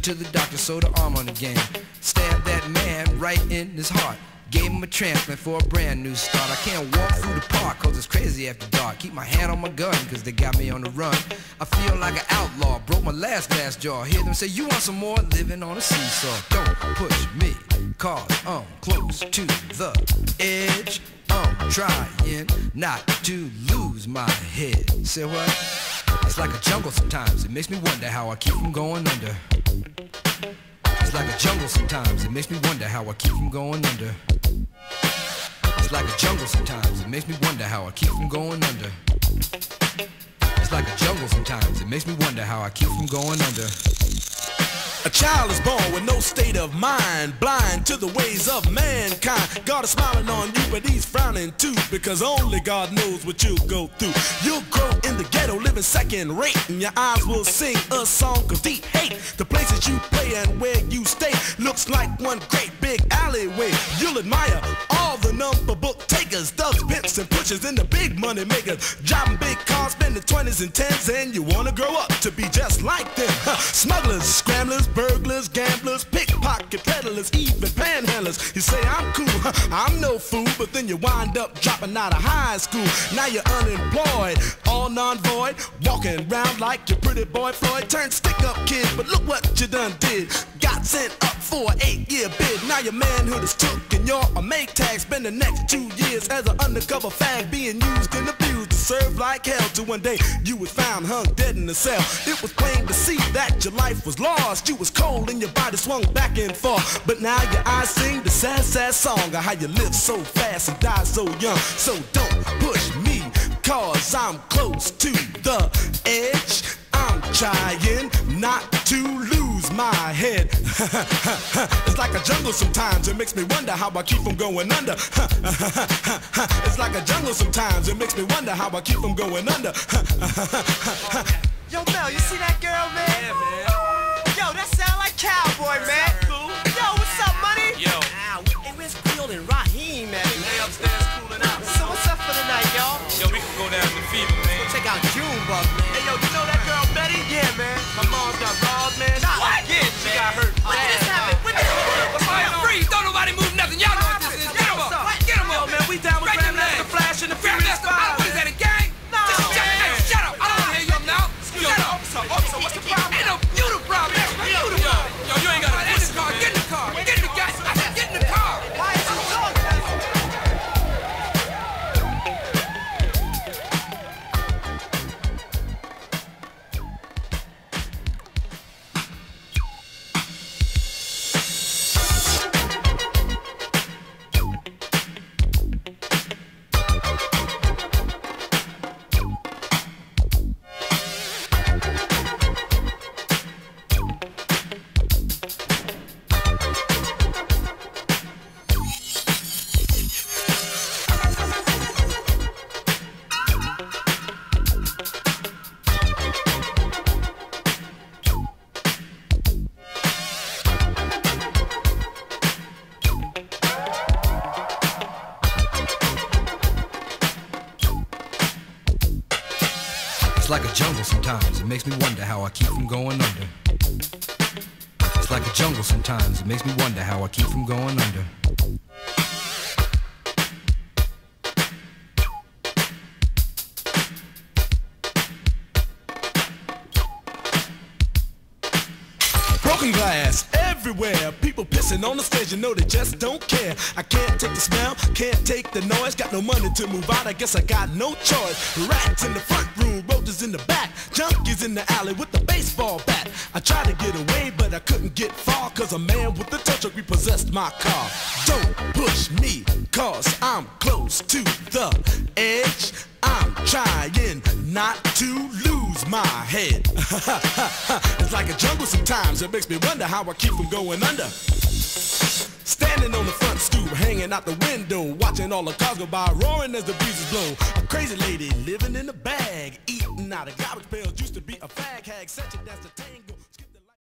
to the doctor, so the arm on the game. Stabbed that man right in his heart. Gave him a transplant for a brand new start. I can't walk through the park cause it's crazy after dark. Keep my hand on my gun cause they got me on the run. I feel like an outlaw, broke my last glass jaw. Hear them say, you want some more? Living on a seesaw. Don't push me cause I'm close to the edge. I'm trying not to lose my head. Say what? It's like a jungle sometimes. It makes me wonder how I keep from going under. It's like a jungle sometimes. It makes me wonder how I keep from going under. It's like a jungle sometimes. It makes me wonder how I keep from going under. It's like a jungle sometimes. It makes me wonder how I keep from going under. A child is born with no state of mind, blind to the ways of mankind. God is smiling on you, but he's frowning too, because only God knows what you'll go through. You'll grow in the ghetto, living second rate, and your eyes will sing a song of deep hate. The places you play and where you stay looks like one great big alleyway. You'll admire all the number book takers, thugs, pimps, and pushers, and the big money makers, driving big cars, spending 20s and 10s, and you wanna grow up to be just like them. Smugglers, scramblers, burglars, gamblers, pickpocket peddlers, even panhandlers. You say I'm cool, I'm no fool, but then you wind up dropping out of high school. Now you're unemployed, all non-void, walking around like your pretty boy Floyd. Turned stick-up kid, but look what you done did. Got sent up for an 8-year bid. Now your manhood is took and you're a make tag. Spend the next 2 years as an undercover fag, being used and abused to serve like hell. Till one day you was found hung dead in a cell. It was plain to see that your life was lost. You was cold and your body swung back and forth, but now your eyes sing the sad, sad song of how you live so fast and die so young. So don't push me, cause I'm close to the edge. I'm trying not to lose my head. It's like a jungle sometimes. It makes me wonder how I keep from going under. It's like a jungle sometimes. It makes me wonder how I keep from going under. Yo, Mel, you see that girl, man? Yeah, man. Yo, that sound like Cowboy, man. Cool. Yo, what's up, money? Yo. Hey, where's Field and Raheem, man? They upstairs cooling out. So what's up for the night, y'all? Yo, we can go down to Fever, man. Check out Junebug, man. Hey, yo, you know that girl Betty? Yeah, man. My mom's got robbed, man. What? Yeah, she got hurt. When did this happen? When did this happen? Freeze! Don't nobody move nothing. Y'all know what this is. Get him up. Get him Yo, up. man, we down with Break them Grandmaster legs. Flash and the Furious Grandmaster, Five. what is that, a gang? No, Just shut, man. hey, shut up. I don't want to hear you now. Shut up. Officer, what's the problem? Ain't no you the problem. You the problem. Yo, you ain't got to get in the car. Get in the car. Get in the gas. I said get in the car. Why is he talking? It's like a jungle sometimes. It makes me wonder how I keep from going under. It's like a jungle sometimes. It makes me wonder how I keep from going under. Broken glass everywhere, people pissing on the stage, you know they just don't care. I can't take the smell, can't take the noise, got no money to move out, I guess I got no choice. Rats in the front room, roaches in the back, junkies in the alley with the baseball bat. I tried to get away, but I couldn't get far, cause a man with a tow truck repossessed my car. Don't push me, cause I'm close to the edge. I'm trying not to lose my head. It's like a jungle sometimes. It makes me wonder how I keep from going under. Standing on the front stoop, hanging out the window, watching all the cars go by, roaring as the breezes blow. A crazy lady living in a bag, eating out of garbage pails. Used to be a fag hag, such a that's the tango.